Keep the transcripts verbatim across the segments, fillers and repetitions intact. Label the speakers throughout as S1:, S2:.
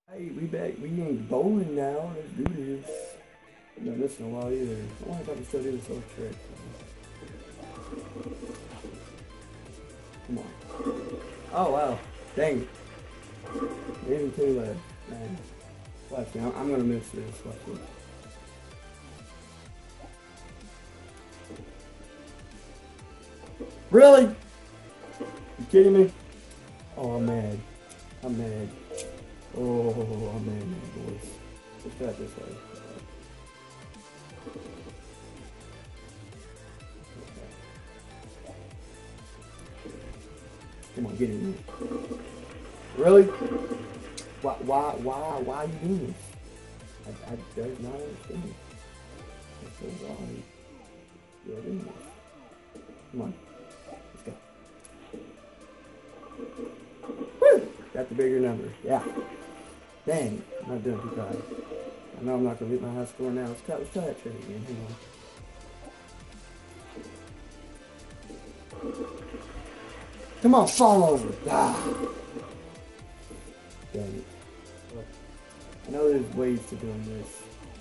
S1: Hey, we back. We named bowling now. Let's do this. I'm not missing a while either. I wonder if I can still do this old trick. Come on. Oh wow. Dang it. Even too late. Man. Watch me. I'm, I'm gonna miss this. Watch me. Really? You kidding me? Oh, I'm mad. I'm mad. Oh, I'm mad, man, boys. Let's try it this way. Come on, get in there. Really? Why, why, why, why are you doing this? I, I do not understand. That's so why you're doing this. Come on. Let's go. Woo! Got the bigger number. Yeah. Dang. I'm not doing too bad. I know I'm not going to beat my high score now. Let's try, let's try that trick again. Hang on. Come on, fall over. Ah. Dang it. Well, I know there's ways to doing this.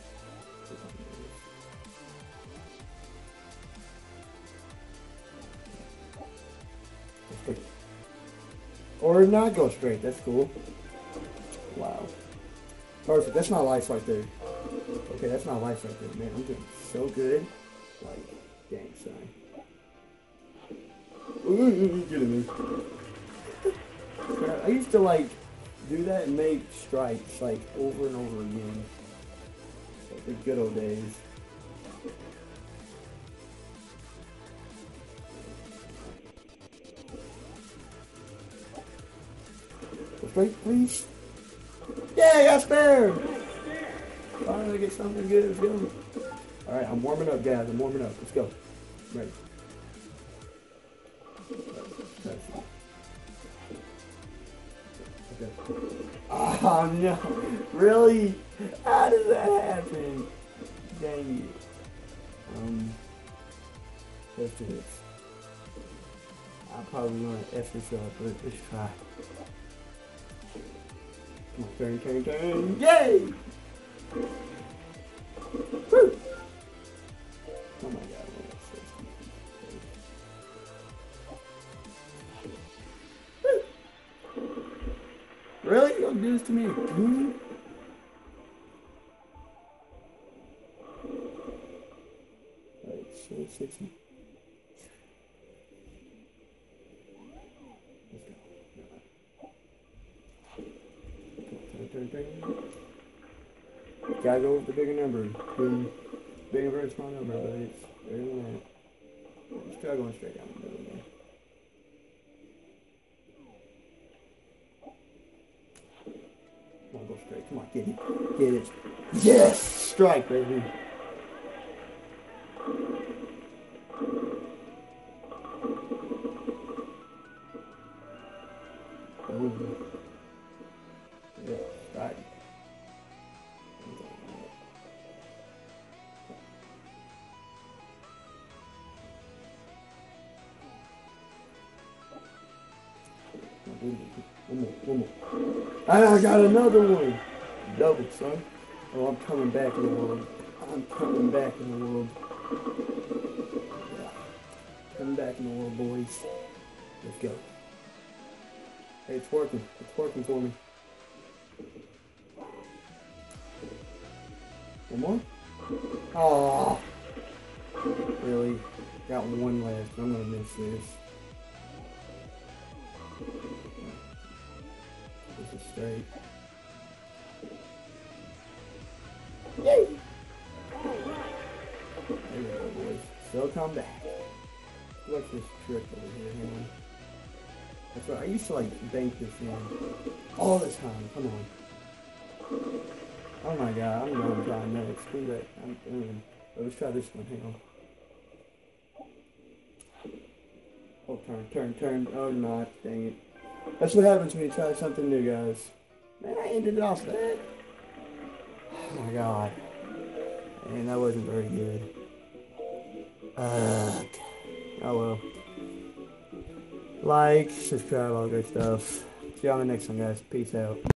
S1: Or not go straight. That's cool. Wow. Perfect. That's my life right there. Okay, that's my life right there. Man, I'm doing so good. Like, dang, son. Ooh, get in there. I used to, like, do that and make strikes, like, over and over again. Like the good old days. Go straight, please. Yeah, I got spared. Finally get something good. Let's go. Alright, I'm warming up, guys. I'm warming up. Let's go. I'm ready. Okay. Oh no. Really? How does that happen? Dang it. Um, let's do this. I'm probably gonna F this up, but let's try. Come on, turn, turn, turn. Yay! Woo! Oh my god, what's this? Woo! Really? You gonna do this to me again? Alright, so sixty. Turn, turn. Gotta go with the bigger number. Boom. Big very small number, but it's better than that. Let's try going straight down the middle there. Come on, go straight. Come on, get it. Get it. Yes! Strike, baby. Boom. Yeah, strike. One more, one more. I got another one. Double, son. Oh, I'm coming back in the world. I'm coming back in the world. Yeah. Coming back in the world, boys. Let's go. Hey, it's working. It's working for me. One more? Oh, really? Got one left. I'm gonna miss this. This is straight. Yay! There we go, boys. Still come back. What's this trick over here? Hang on. That's right. I used to like bank this in all the time. Come on. Oh my god, I'm gonna try next. Screw that. I'm doing. Oh, let's try this one. Hang on. Oh, turn, turn, turn. Oh, not. Dang it. That's what happens when you try something new, guys. Man, I ended it off that. Oh my god. Man, that wasn't very good. Ugh. Oh well. Like, subscribe, all good stuff. See you on the next one, guys. Peace out.